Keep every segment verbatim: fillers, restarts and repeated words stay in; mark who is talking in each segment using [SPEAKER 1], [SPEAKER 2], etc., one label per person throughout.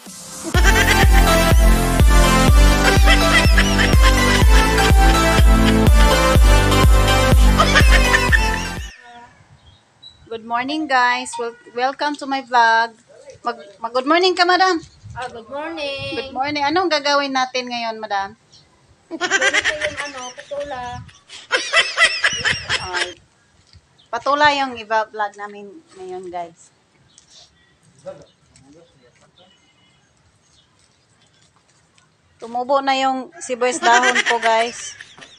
[SPEAKER 1] Good morning guys. Wel welcome to my vlog. Mag, mag good morning ka, madam.
[SPEAKER 2] Ah, good morning.
[SPEAKER 1] Good morning. Anong gagawin natin ngayon, madam?
[SPEAKER 2] Ganito yung ano, patula.
[SPEAKER 1] Ay, patula yung iba vlog namin ngayon, guys. Tumubo na yung sibuyas dahon ko, guys.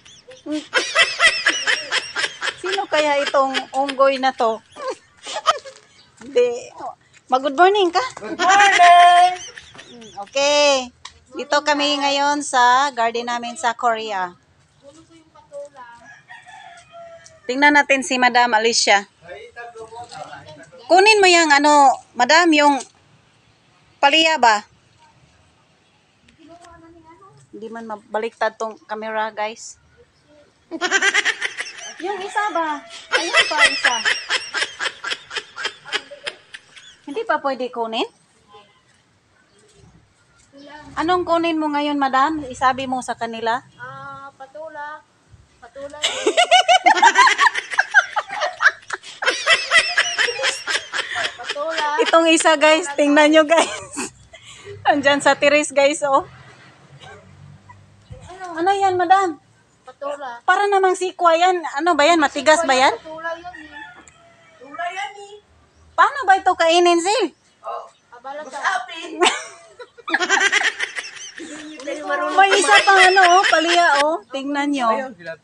[SPEAKER 1] Sino kaya itong unggoy na to? Hindi. Mag-good morning ka?
[SPEAKER 2] Good morning!
[SPEAKER 1] Okay. Dito kami ngayon sa garden namin sa Korea. Tingnan natin si Madam Alicia. Kunin mo yung ano, Madam, yung palya ba? Hindi man mabaliktad tong camera, guys. Yung isa ba? Ayun pa isa. Hindi pa pwede kunin? Anong kunin mo ngayon, madam? Isabi mo sa kanila?
[SPEAKER 2] Ah, patula. Patula. Patula.
[SPEAKER 1] Itong isa, guys. Tingnan nyo, guys. Andyan sa tiris, guys, oh. Ano yan, madam?
[SPEAKER 2] Patula.
[SPEAKER 1] Para namang sikwa yan. Ano ba yan? Matigas ba yan?
[SPEAKER 2] Patula yan eh. Patula yan eh.
[SPEAKER 1] Paano ba ito kainin, Sil?
[SPEAKER 2] Oh, abala ka.
[SPEAKER 1] May isa pang ano, oh, palya, oh. Tingnan nyo.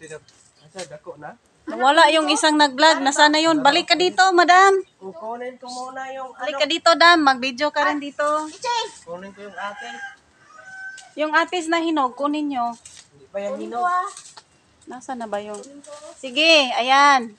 [SPEAKER 1] Wala yung isang nag-vlog. Nasaan na yun? Balik ka dito, madam.
[SPEAKER 2] Kukunin ko muna yung
[SPEAKER 1] Balik ka dito, dam. Mag-video ka rin dito.
[SPEAKER 2] Kunin ko yung akin.
[SPEAKER 1] Yung atis na hinog, kunin nyo.
[SPEAKER 2] Hindi pa yan hinog.
[SPEAKER 1] Nasaan na ba yung... Sige, ayan.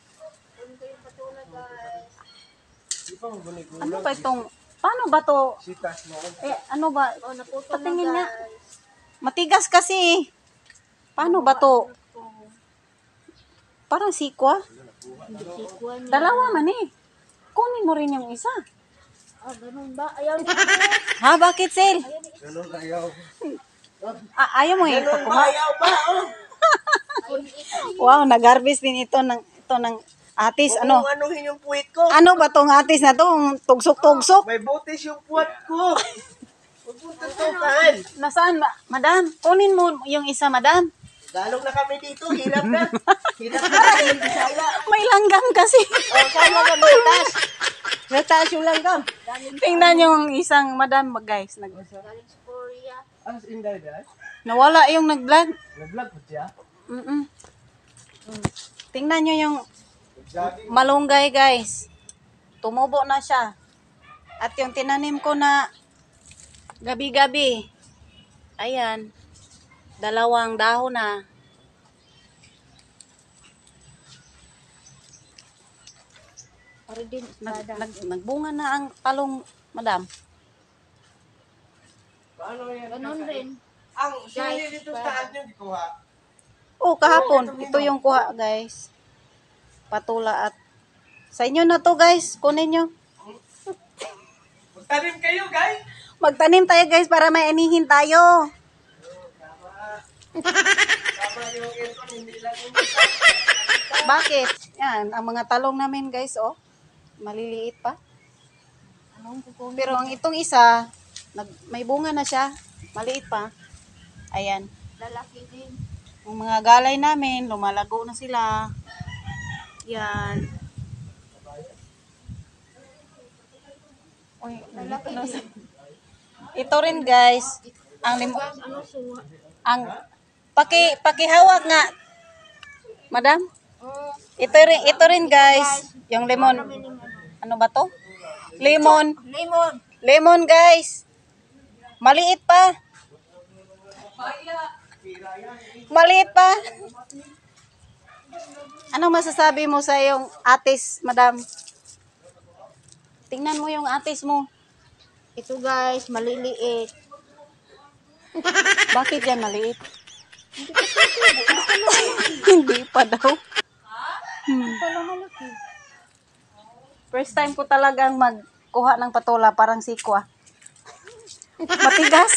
[SPEAKER 1] Ano ba itong... Paano ba to? Eh, ano ba? Patingin nga. Matigas kasi. Paano ba to? Parang sikwa. Dalawa man eh. Kunin mo rin yung isa.
[SPEAKER 2] Ah, ganun ba? Ayaw niya.
[SPEAKER 1] Ha, bakit, Sel?
[SPEAKER 2] Ganun ayaw.
[SPEAKER 1] Ah, ayaw mo eh.
[SPEAKER 2] Ganun ba? Ayaw ba? Oh.
[SPEAKER 1] Wow, nag-harvest din ito ng, ito ng atis. Ano?
[SPEAKER 2] Kung anuhin yung puwit ko.
[SPEAKER 1] Ano ba tong atis na to? Tugsok-tugsok.
[SPEAKER 2] May butis yung puwat ko. Huwag mong tutukan.
[SPEAKER 1] Nasaan, ma- madam? Kunin mo yung isa, madam.
[SPEAKER 2] Galong na kami dito. Hirap na. Hirap na kami ng Bisaya.
[SPEAKER 1] May langgam kasi.
[SPEAKER 2] O, kaya ka may taas. May taas yung langgam.
[SPEAKER 1] Tingnan yung isang madam, guys. Nag
[SPEAKER 2] Galing sa Korea. As in that, guys?
[SPEAKER 1] Nawala yung nag-vlog.
[SPEAKER 2] Nag-vlog po siya?
[SPEAKER 1] Mm-mm. Tingnan nyo yung malunggay, guys. Tumubo na siya. At yung tinanim ko na gabi-gabi, ayan, dalawang dahon na. Nag, nag, nagbunga na ang talong, madam.
[SPEAKER 2] Paano yan?
[SPEAKER 3] Ganun rin.
[SPEAKER 2] Ang sili dito sa taas nyo, di kuha.
[SPEAKER 1] Oh, kahapon. Ito yung kuha, guys. Patula at sa inyo na to, guys. Kunin nyo.
[SPEAKER 2] Magtanim kayo, guys.
[SPEAKER 1] Magtanim tayo, guys, para may anihin tayo.
[SPEAKER 2] Tama yung aircon, hindi lang yung
[SPEAKER 1] Bakit? Yan, ang mga talong namin, guys, oh. Maliliit pa. Pero ang itong isa, nag, may bunga na siya. Maliit pa. Ayan.
[SPEAKER 3] Lalaki din.
[SPEAKER 1] Ang mga galay namin, lumalago na sila. Yan. Uy, nalito na sa... Ito rin, guys. Ang lim...
[SPEAKER 3] Ano suwa?
[SPEAKER 1] Ang... Paki, pakihawak nga. Madam?
[SPEAKER 3] Oh,
[SPEAKER 1] Ito rin, ito rin, guys. Yung lemon. Ano ba to? Lemon.
[SPEAKER 3] lemon.
[SPEAKER 1] Lemon, guys. Maliit pa. Maliit pa. Ano masasabi mo sa yung atis, madam? Tingnan mo yung atis mo.
[SPEAKER 3] Ito guys, maliliit.
[SPEAKER 1] Bakit yan maliit? Hindi pa daw. Hmm.
[SPEAKER 3] Pala malaki.
[SPEAKER 1] First time ko talagang magkuha ng patula, parang sikwa. Matigas.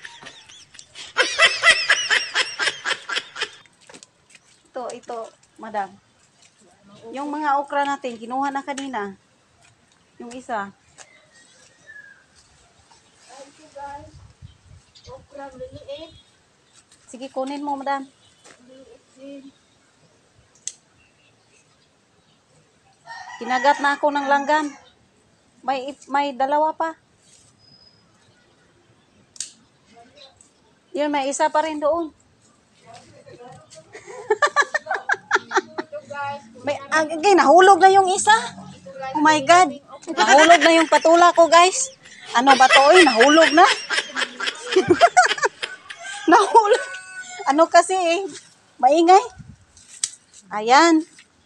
[SPEAKER 1] Ito, ito, madam. Yung mga okra natin, kinuha na kanina. Yung isa.
[SPEAKER 3] Ito guys. Okra, maliliit.
[SPEAKER 1] Sige, kunin mo, madam.
[SPEAKER 3] Maliliit din.
[SPEAKER 1] Kinagat na ako ng langgam. May, may dalawa pa. Yun, may isa pa rin doon.
[SPEAKER 3] Ito guys.
[SPEAKER 1] May, ah, okay, nahulog na yung isa.
[SPEAKER 3] Ito guys.
[SPEAKER 1] Oh my God. Nahulog na yung patula ko, guys. Ano ba to? Uy, nahulog na. Nahulog. Ano kasi eh. Maingay. Ayan.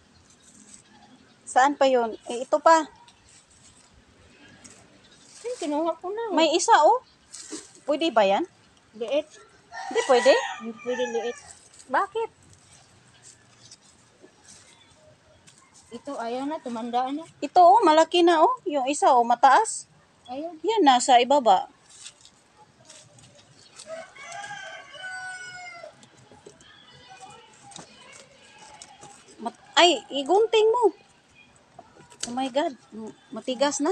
[SPEAKER 1] Saan pa yun? Eh, ito pa.
[SPEAKER 3] Hmm, kinuha ko na.
[SPEAKER 1] May isa, oh. Pwede ba yan?
[SPEAKER 3] Liit.
[SPEAKER 1] Hindi pwede.
[SPEAKER 3] Hindi pwede liit.
[SPEAKER 1] Bakit?
[SPEAKER 3] Ito, ayaw na. Tumanda na.
[SPEAKER 1] Ito, oh, malaki na, oh. Yung isa, oh, mataas.
[SPEAKER 3] Ayaw.
[SPEAKER 1] Yan, nasa ibaba. Mat Ay, igunting mo. Oh my God. Matigas na.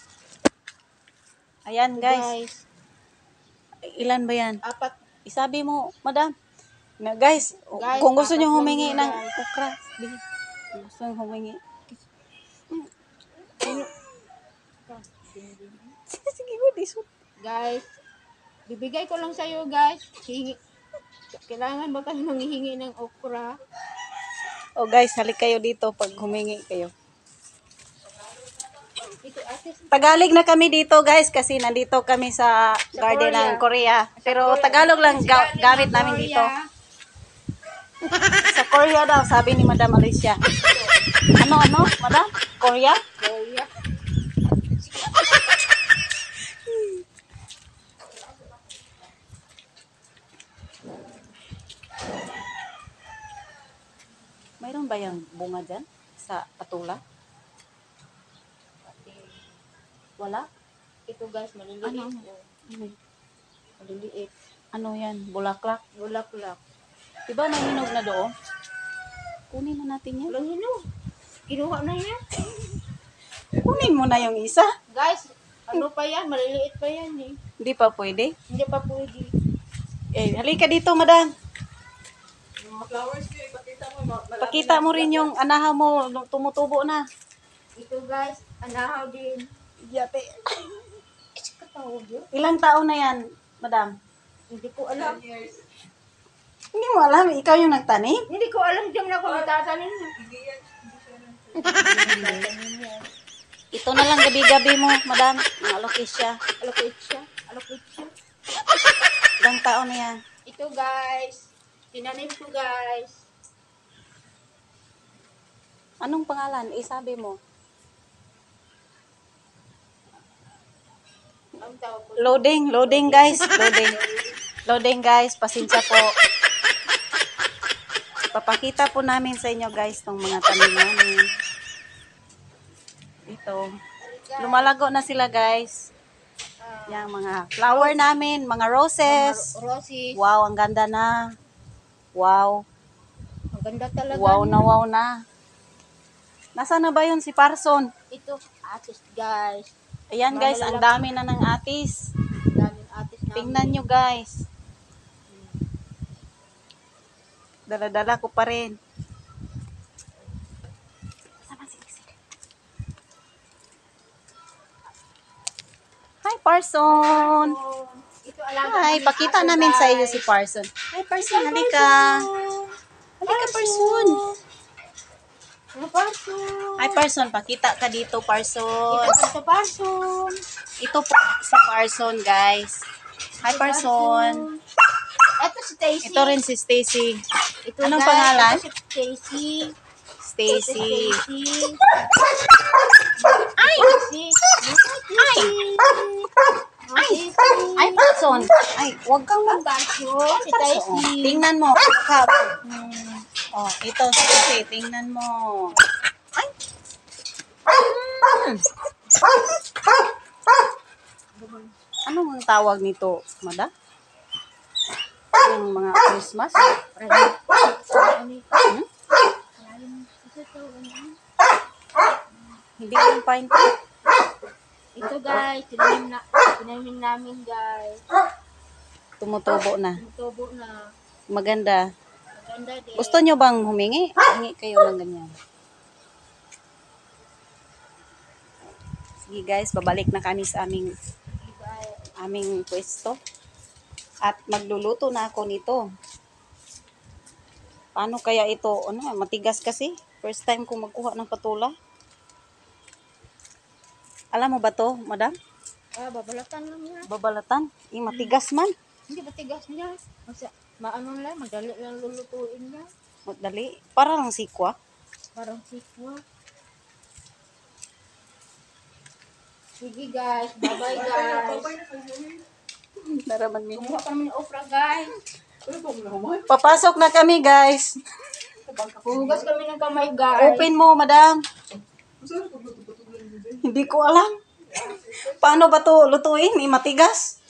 [SPEAKER 1] Ayan, guys. Ilan ba yan?
[SPEAKER 3] Apat.
[SPEAKER 1] Isabi mo, madam. Na, guys,
[SPEAKER 3] Guys,
[SPEAKER 1] kung gusto
[SPEAKER 3] apat
[SPEAKER 1] nyo
[SPEAKER 3] lang
[SPEAKER 1] humingi
[SPEAKER 3] yun,
[SPEAKER 1] ng
[SPEAKER 3] guys.
[SPEAKER 1] okra, sabihin. Kung gusto nyo humingi. Sige, good. Iso.
[SPEAKER 3] Guys, bibigay ko lang sa'yo guys. Hingi. Kailangan ba kayo manghihingi ng okra?
[SPEAKER 1] Oh, guys, halik kayo dito pag humingi kayo.
[SPEAKER 3] Ito, ate.
[SPEAKER 1] Tagalog na kami dito, guys, kasi nandito kami sa,
[SPEAKER 3] Sa
[SPEAKER 1] garden
[SPEAKER 3] Korea.
[SPEAKER 1] ng Korea. Pero Tagalog lang ga- gamit namin dito. Sa Korea daw, sabi ni Madam Alicia. Ano, ano, Madam? Korea?
[SPEAKER 3] Korea.
[SPEAKER 1] Mayroon ba yung bunga dyan? Sa patula? Wala?
[SPEAKER 3] Ito guys, maliliit.
[SPEAKER 1] Ano?
[SPEAKER 3] Oh,
[SPEAKER 1] Ano,
[SPEAKER 3] maliliit.
[SPEAKER 1] ano yan? Bulaklak?
[SPEAKER 3] Bulaklak.
[SPEAKER 1] Diba may hinog na doon? Kunin na natin yan.
[SPEAKER 3] Walang hinog. Kinuha na yan.
[SPEAKER 1] Kunin mo na yung isa.
[SPEAKER 3] Guys, ano pa yan? Maliliit pa yan eh.
[SPEAKER 1] Hindi pa pwede.
[SPEAKER 3] Hindi pa pwede.
[SPEAKER 1] Eh, halika dito, madam.
[SPEAKER 2] Yung mga flowers niyo, ipakita mo. ma- malapit
[SPEAKER 1] Pakita
[SPEAKER 2] na-
[SPEAKER 1] mo rin yung anahaw mo nung tumutubo na.
[SPEAKER 3] Ito guys, anahaw din.
[SPEAKER 1] Yate.
[SPEAKER 3] Katawag yun?
[SPEAKER 1] Ilang taon na yan, madam?
[SPEAKER 3] Hindi ko alam.
[SPEAKER 2] ten years.
[SPEAKER 1] Hindi mo alam, ikaw yung nagtanim?
[SPEAKER 3] Hindi ko alam dyan na ako nagtatanim.
[SPEAKER 2] Hindi yan. Hindi siya na-
[SPEAKER 1] Ito na lang gabi-gabi mo, madam. Naalokis siya.
[SPEAKER 3] Allocate siya. Allocate siya.
[SPEAKER 1] Ilang taon na yan?
[SPEAKER 3] Ito guys. Tinanim ko guys.
[SPEAKER 1] Anong pangalan? Isabi mo.
[SPEAKER 3] Ang tawag ko.
[SPEAKER 1] Loading, loading guys. Loading. Loading guys, pasensya po. Papakita po namin sa inyo guys tong mga tanim namin. Ito. Lumalago na sila guys. Yang mga flower namin, mga roses.
[SPEAKER 3] Roses.
[SPEAKER 1] Wow, ang ganda na. Wow.
[SPEAKER 3] Ang ganda talaga.
[SPEAKER 1] Wow
[SPEAKER 3] niya.
[SPEAKER 1] na wow na. Nasaan na ba yun si Parson?
[SPEAKER 3] Ito, atis guys.
[SPEAKER 1] Ayan guys, ang dami na ng atis.
[SPEAKER 3] Daming atis namin.
[SPEAKER 1] Tingnan nyo guys. Dala-dala ko pa rin. Hi Parson!
[SPEAKER 3] Ito alaga
[SPEAKER 1] Hi,
[SPEAKER 3] namin
[SPEAKER 1] pakita
[SPEAKER 3] aso,
[SPEAKER 1] namin sa iyo
[SPEAKER 3] guys.
[SPEAKER 1] si Parson. Hi Parson, halika. Halika Parson.
[SPEAKER 3] Ano Parson?
[SPEAKER 1] Hi Parson, pakita ka dito Parson.
[SPEAKER 3] Ito ito Parson.
[SPEAKER 1] Ito po si Parson guys. Hi Parson.
[SPEAKER 3] Ito si Stacy.
[SPEAKER 1] Ito rin si Stacy.
[SPEAKER 3] Ito,
[SPEAKER 1] Anong
[SPEAKER 3] guys,
[SPEAKER 1] pangalan?
[SPEAKER 3] Ito si Stacy.
[SPEAKER 1] Stacy.
[SPEAKER 3] Stacy.
[SPEAKER 1] Ay!
[SPEAKER 3] Stacy.
[SPEAKER 1] Ay! Ay! Ay Parson. Ay, wag kang mag...
[SPEAKER 3] Parson. Si
[SPEAKER 1] Parson.
[SPEAKER 3] Stacy.
[SPEAKER 1] Tingnan mo. Mukha mo. Oh, ito Stacy. Tingnan mo. Ay! Hmm. Anong ang tawag nito, madam? Yung mga Christmas?
[SPEAKER 3] Ano ito?
[SPEAKER 1] Hmm?
[SPEAKER 3] Ito to, ano?
[SPEAKER 1] Hindi yung pine tree.
[SPEAKER 3] Ito guys, tinanim na, tinanim namin guys.
[SPEAKER 1] Tumutubo na.
[SPEAKER 3] Tubo na.
[SPEAKER 1] Maganda.
[SPEAKER 3] Maganda din.
[SPEAKER 1] Gusto nyo bang humingi? Hingi kayo ng ganyan. Sige guys, babalik na kami sa aming
[SPEAKER 3] Guys,
[SPEAKER 1] aming pwesto. At magluluto na ako nito. Paano kaya ito? Ano, matigas kasi. First time kong magkuha ng patula. Alam mo ba to, madam?
[SPEAKER 3] ah, babalatan lang yan.
[SPEAKER 1] Babalatan. Eh, matigas man.
[SPEAKER 3] Hindi ba tigas niya? Kasi, maano lang, madali lang lulutuin niya.
[SPEAKER 1] Madali. Para lang sikwa.
[SPEAKER 3] Parang sikwa. Sige guys, bye-bye guys.
[SPEAKER 1] Naraman mo.
[SPEAKER 3] Kumuha kami ng okra guys.
[SPEAKER 1] Papasok na kami, guys.
[SPEAKER 3] Hugas kami ng kamay guys.
[SPEAKER 1] Open mo, madam. Hindi ko alam. Paano ba to lutuin? May matigas.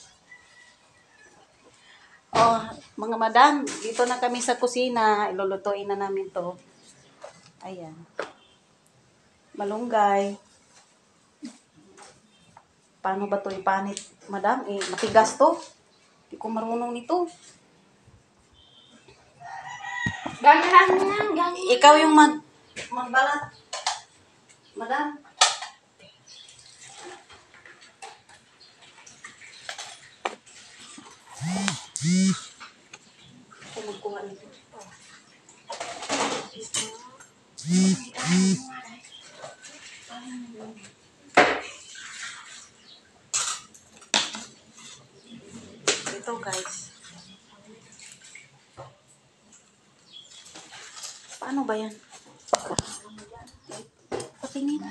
[SPEAKER 1] Oh, mga madam, dito na kami sa kusina. Ilulutuin na namin to. Ayan. Malunggay. Paano ba to ipanit, madam? Eh, matigas to. Hindi ko marunong nito.
[SPEAKER 3] Ganyan lang, ganyan.
[SPEAKER 1] Ikaw yung mag magbalat. Madam. Ako magkuha nito. Ito guys. Paano ba yan? Patingin.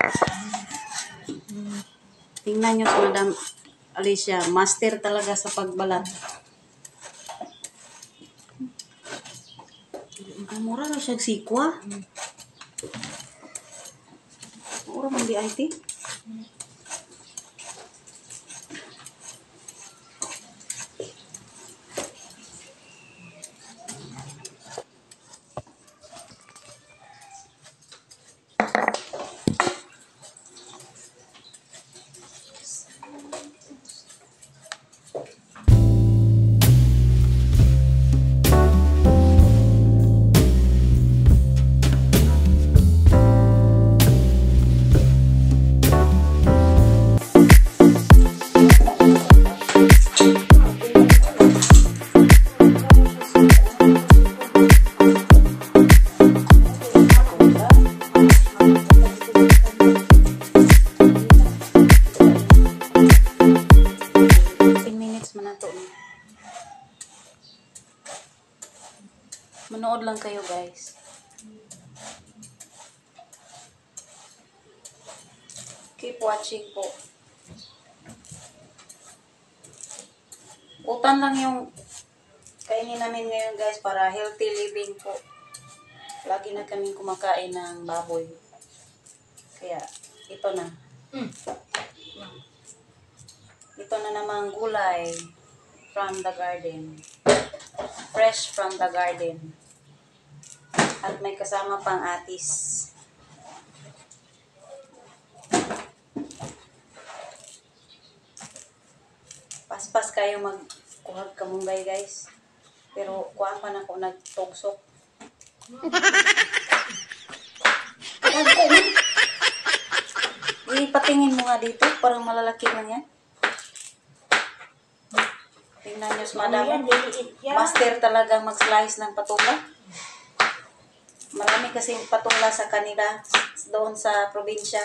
[SPEAKER 1] Tingnan nyo si Madam Alicia. Master talaga sa pagbalat. Ang mura na siya sikwa. Mura man di I T. Manood lang kayo guys. Keep watching po. Utan lang yung kainin namin ngayon guys para healthy living po. Lagi na kaming kumakain ng baboy. Kaya ito na.
[SPEAKER 3] Mm.
[SPEAKER 1] Ito na namang gulay from the garden. Fresh from the garden. At may kasama pang atis. Paspas kayo magkuhag kamunggay guys. Pero kuhaan pa na ako nagtugsok. Ipatingin mo nga dito. Parang malalaki man yan. Tingnan nyo si madam. Master talagang mag-slice ng patula. Marami kasing patula sa kanila doon sa probinsya.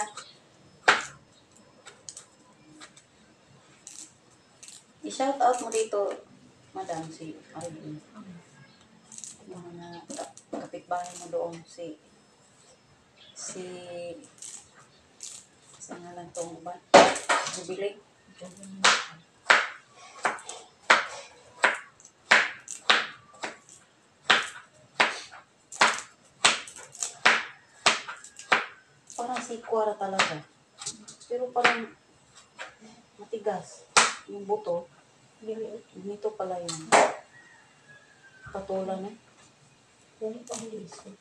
[SPEAKER 1] I-shout out mo dito, madam, si Arlene. Mga kapitbahay mo doon, si si sa ngalan tong ba? Jubilee. Parang sikwara talaga. Pero parang matigas. Yung buto.
[SPEAKER 3] Dili.
[SPEAKER 1] Dito pala yun. Patula na.
[SPEAKER 3] Dili pa hindi isko.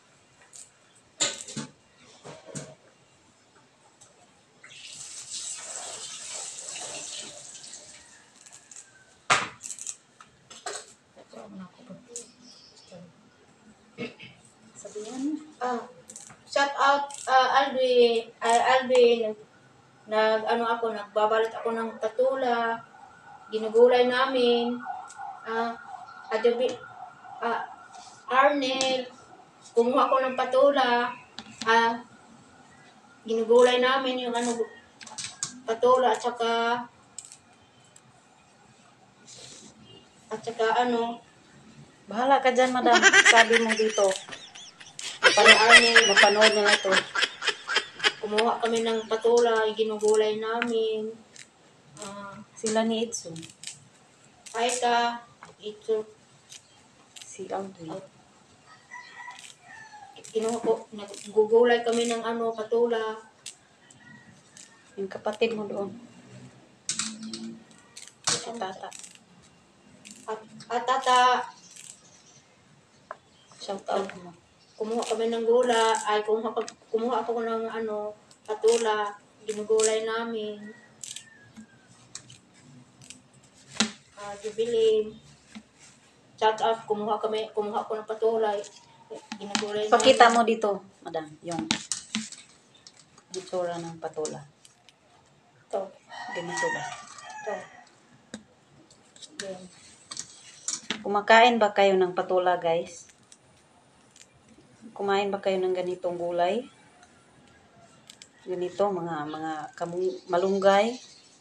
[SPEAKER 1] Sabihan mo.
[SPEAKER 3] Ah, shout out uh, Alvin, uh, Alvin, nag ano ako, nagbabalat ako ng patula, ginugulay namin, ah, Adobe, ah, Arnel, kumuha ako ng patula, ah, ginugulay namin yung ano, patula, at saka, at saka ano,
[SPEAKER 1] Bahala ka dyan, madam. Sabi mo dito.
[SPEAKER 3] para Arnel,
[SPEAKER 1] Mapanood nila ito.
[SPEAKER 3] kumuha kami ng patula, ginugulay namin, ah,
[SPEAKER 1] Sila ni Edson.
[SPEAKER 3] Aika, ito,
[SPEAKER 1] Si Audrey.
[SPEAKER 3] kinuha ko, nagugulay kami ng ano, patula.
[SPEAKER 1] Yung kapatid mo doon. Si Tata.
[SPEAKER 3] At, at tata,
[SPEAKER 1] Shout out mo.
[SPEAKER 3] kumuha kami ng gula, ay kumuha, ko- kumuha ako ng ano, patula, ginugulay namin. Ah, jubilin. Shout out, kumuha kami, kumuha ko ng patula, ginugulay namin.
[SPEAKER 1] Pakita mo dito, madam. Yung itsura ng patula.
[SPEAKER 3] Ito,
[SPEAKER 1] Ganito ba?
[SPEAKER 3] ito. Yan.
[SPEAKER 1] Kumakain ba kayo ng patula, guys? Kumain ba kayo ng ganitong gulay? Ganito, mga mga kamung, malunggay.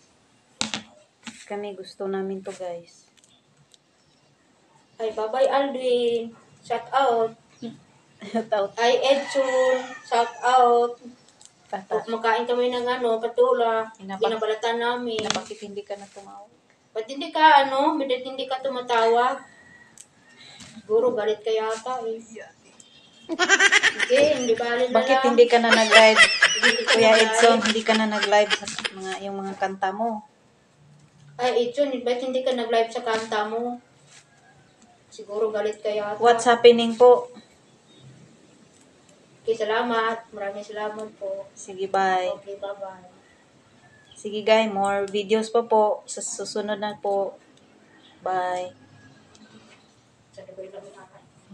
[SPEAKER 1] Kami gusto namin to, guys.
[SPEAKER 3] Ay, bye-bye Aldwin. Shout out.
[SPEAKER 1] Shout out,
[SPEAKER 3] Ay, Edson. Shout out.
[SPEAKER 1] Tata.
[SPEAKER 3] Kumakain kami ng ano, patula.
[SPEAKER 1] Inabak-
[SPEAKER 3] Binabalatan namin.
[SPEAKER 1] Na bakit hindi ka na tumawag?
[SPEAKER 3] Ba't hindi ka, ano, ba't hindi ka tumatawag? Siguro galit ka yata eh. Sige, hindi bali na
[SPEAKER 1] Bakit
[SPEAKER 3] lang.
[SPEAKER 1] hindi ka na nag-live?
[SPEAKER 3] Hindi ka
[SPEAKER 1] Kuya
[SPEAKER 3] nag-live.
[SPEAKER 1] Edson, hindi ka na nag-live sa mga, yung mga kanta mo.
[SPEAKER 3] Ay, Edson, ba't hindi ka nag-live sa kanta mo? Siguro galit ka yata.
[SPEAKER 1] What's happening po?
[SPEAKER 3] Okay, salamat. Maraming salamat po.
[SPEAKER 1] Sige, bye.
[SPEAKER 3] Okay, bye-bye.
[SPEAKER 1] Sige, guys, more videos pa po. Sa susunod na po. Bye.
[SPEAKER 3] Sa dugay lang natin.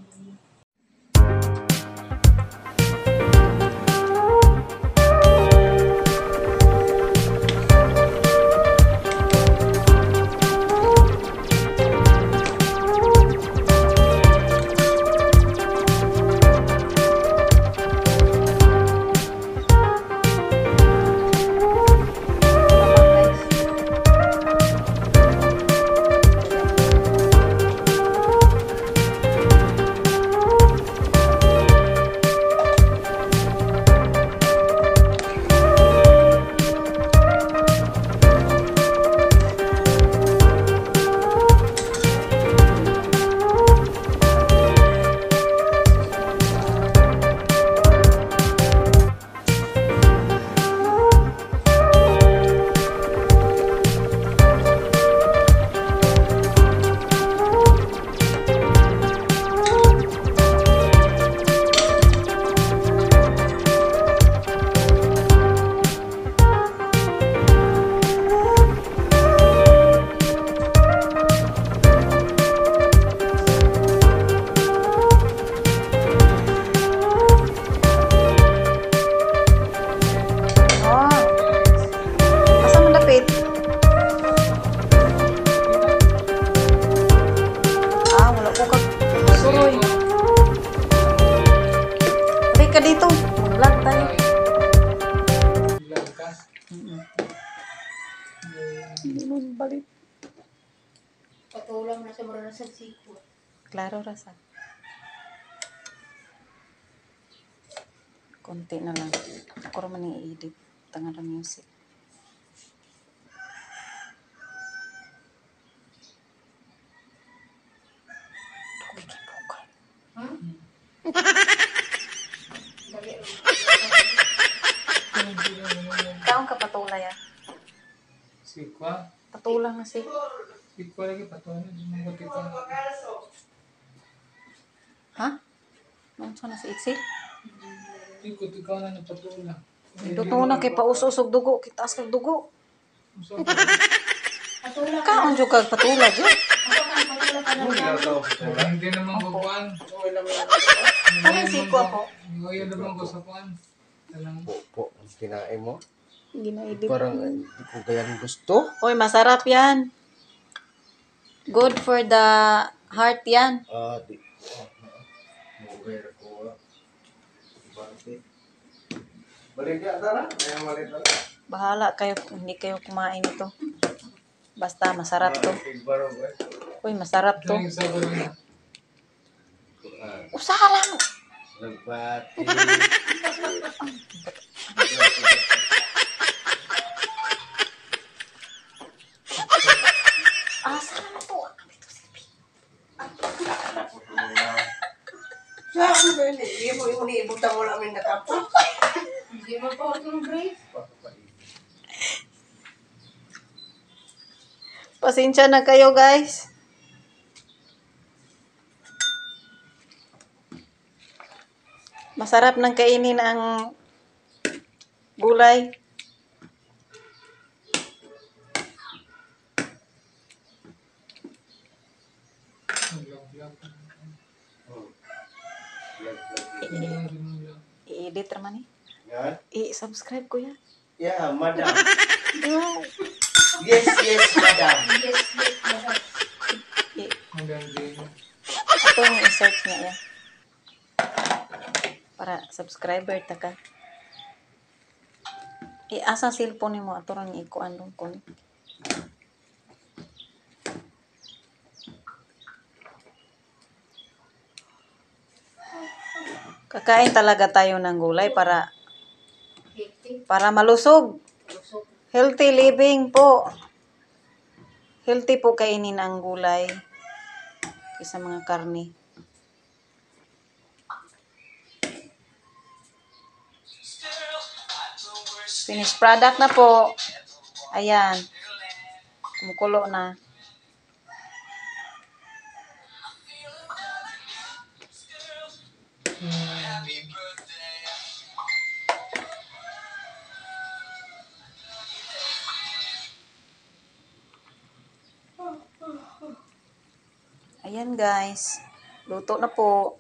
[SPEAKER 1] ka dito. Mag-vlog tayo.
[SPEAKER 2] Vlog ka?
[SPEAKER 1] Mm-mm. Hindi mo balik.
[SPEAKER 3] Patulang na sa marana sa siko.
[SPEAKER 1] Klaro rasa. Konti na lang. Ako naman i-edit. Tanga ng music.
[SPEAKER 3] Hmm? Dali.
[SPEAKER 1] Kaon ka patulay ah.
[SPEAKER 2] Si Kwa?
[SPEAKER 1] Patula na si.
[SPEAKER 4] Ikaw lagi patuloy mo ko tito.
[SPEAKER 1] Ha? Ano na si Itzi?
[SPEAKER 4] Ikaw ikaw na napatula.
[SPEAKER 1] Duto na kay pausosog dugo, kitaas kag dugo.
[SPEAKER 3] Patula ka.
[SPEAKER 1] Kaon jud kag patula jud.
[SPEAKER 3] Ako kan patula ka na.
[SPEAKER 4] Hindi naman ko kuan.
[SPEAKER 1] Parang siko ako.
[SPEAKER 4] Ngayon naman ko sa kuan. Talang
[SPEAKER 5] Po, ang kinain mo.
[SPEAKER 1] Ginaidip.
[SPEAKER 5] Parang eh, hindi ko ganyan gusto.
[SPEAKER 1] Hoy, masarap yan. Good for the heart yan.
[SPEAKER 5] Ah, di. Mugay ko. Bakit? Balik ka tara. Ayaw balik tara.
[SPEAKER 1] Bahala kayo kung hindi kayo kumain ito. Basta masarap to.
[SPEAKER 5] Igbaro ba?
[SPEAKER 1] Uy, masarap to.
[SPEAKER 4] Yung isa ko na.
[SPEAKER 1] Usaha lang.
[SPEAKER 5] Nagpati.
[SPEAKER 1] Asa na to?
[SPEAKER 2] Sa ako ba yun eh. Ibo yung iibutan mo namin nakapot.
[SPEAKER 3] Hindi mo pa ako ng break.
[SPEAKER 1] Pasensya na kayo, guys. Masarap ng kainin ang gulay. I-edit naman eh.
[SPEAKER 5] Yan.
[SPEAKER 1] I-subscribe ko yan.
[SPEAKER 5] Yeah, madam.
[SPEAKER 1] Wow.
[SPEAKER 5] Yes, yes, madam.
[SPEAKER 3] Yes, yes, madam.
[SPEAKER 1] I-
[SPEAKER 4] Hanggang din.
[SPEAKER 1] Ito yung i-search niya yan. Para subscriber ta ka. I-asa cellphone mo ato ron ikuan dong kon. Kakain talaga tayo ng gulay para
[SPEAKER 3] Hiti.
[SPEAKER 1] para malusog.
[SPEAKER 3] Lusog.
[SPEAKER 1] Healthy living po. Healthy po kainin ang gulay kaysa mga karne. Finished product na po. Ayan. Kumukulo na. Ayan guys. Luto na po.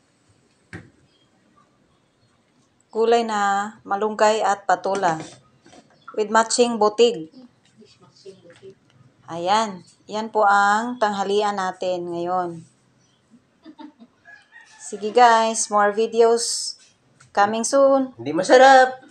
[SPEAKER 1] Gulay na malunggay at patula. With matching butig.
[SPEAKER 3] This machine buti.
[SPEAKER 1] Ayan. Yan po ang tanghalian natin ngayon. Sige guys. More videos coming soon.
[SPEAKER 5] Hindi masarap.